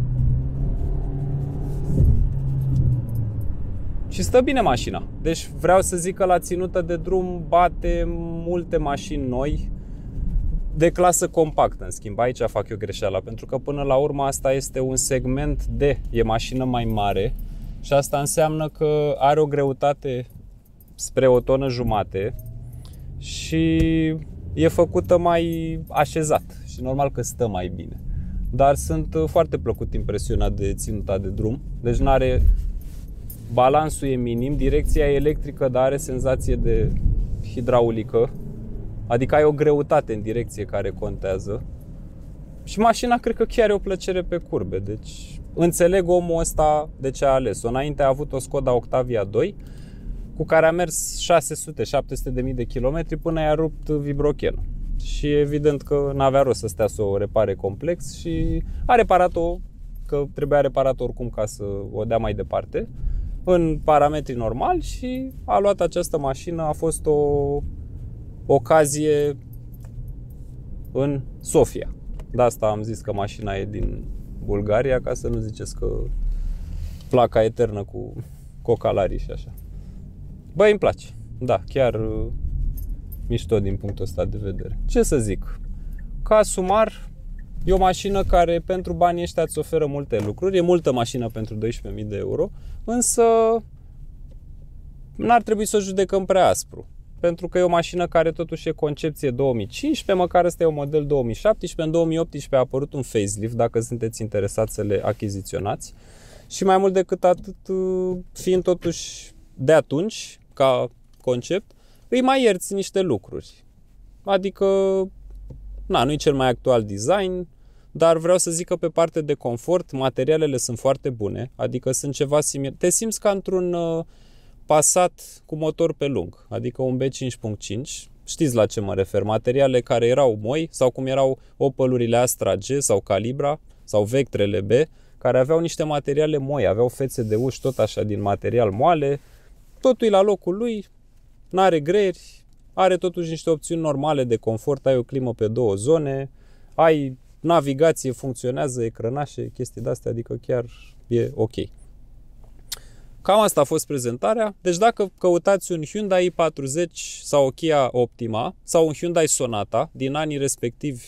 Speaker 1: Și stă bine mașina. Deci vreau să zic că la ținută de drum bate multe mașini noi de clasă compactă. În schimb, aici fac eu greșeala, pentru că până la urmă asta este un segment e mașină mai mare și asta înseamnă că are o greutate spre 1,5 tone și e făcută mai așezat și normal că stă mai bine. Dar sunt foarte plăcut impresionat de ținuta de drum. Deci n-are, balansul e minim, direcția e electrică, dar are senzație de hidraulică. Adică ai o greutate în direcție care contează. Și mașina cred că chiar are o plăcere pe curbe. Deci înțeleg omul ăsta de ce a ales-o. Înainte a avut o Skoda Octavia 2 cu care a mers 600-700 de mii de kilometri până i-a rupt vibrochenul. Și evident că n-avea rost să stea să o repare complex și a reparat-o, că trebuia reparat oricum ca să o dea mai departe, în parametri normali și a luat această mașină. A fost o ocazie în Sofia. De asta am zis că mașina e din Bulgaria, ca să nu ziceți că placa eternă cu cocalarii și așa. Băi, îmi place. Da, chiar mișto din punctul ăsta de vedere. Ce să zic? Ca sumar, e o mașină care pentru banii ăștia îți oferă multe lucruri. E multă mașină pentru 12.000 de euro, însă n-ar trebui să o judecăm prea aspru. Pentru că e o mașină care totuși e concepție 2015, măcar ăsta e un model 2017. În 2018 a apărut un facelift, dacă sunteți interesați să le achiziționați. Și mai mult decât atât, fiind totuși de atunci, ca concept, îi mai ierți niște lucruri. Adică, nu e cel mai actual design, dar vreau să zic că pe partea de confort, materialele sunt foarte bune. Adică sunt ceva similar. Te simți ca într-un Passat cu motor pe lung, adică un B5.5. Știți la ce mă refer? Materiale care erau moi sau cum erau Opel-urile Astra G sau Calibra sau Vectrele B, care aveau niște materiale moi, aveau fețe de uși tot așa din material moale. Totul e la locul lui, n-are greieri, are totuși niște opțiuni normale de confort, ai o climă pe 2 zone, ai navigație, funcționează, ecrănașe, chestii de-astea, adică chiar e ok. Cam asta a fost prezentarea. Deci dacă căutați un Hyundai i40 sau o Kia Optima sau un Hyundai Sonata din anii respectivi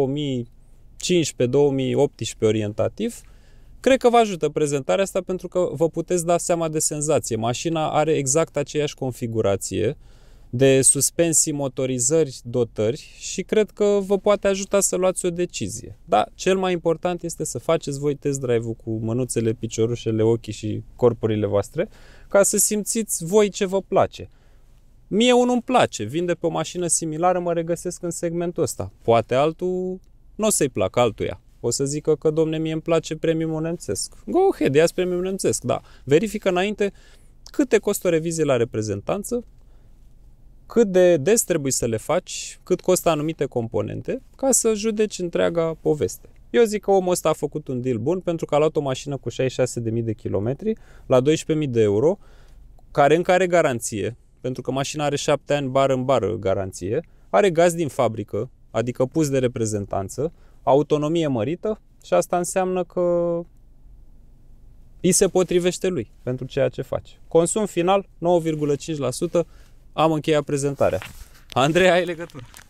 Speaker 1: 2015-2018 orientativ, cred că vă ajută prezentarea asta pentru că vă puteți da seama de senzație. Mașina are exact aceeași configurație de suspensii, motorizări, dotări și cred că vă poate ajuta să luați o decizie. Da, cel mai important este să faceți voi test drive-ul cu mânuțele, piciorușele, ochii și corpurile voastre ca să simțiți voi ce vă place. Mie unul îmi place, vin de pe o mașină similară, mă regăsesc în segmentul ăsta. Poate altul nu o să-i placă altuia. O să zică că, domne, mie îmi place premiumul nemțesc. Go ahead, ia-ți premiumul nemțesc, da. Verifică înainte câte costă o revizie la reprezentanță, cât de des trebuie să le faci, cât costă anumite componente, ca să judeci întreaga poveste. Eu zic că omul ăsta a făcut un deal bun pentru că a luat o mașină cu 66.000 de kilometri la 12.000 de euro, care încă are garanție, pentru că mașina are 7 ani bară în bară garanție, are gaz din fabrică, adică pus de reprezentanță, autonomie mărită și asta înseamnă că îi se potrivește lui pentru ceea ce face. Consum final 9,5%. Am încheiat prezentarea. Andrei, ai legătură.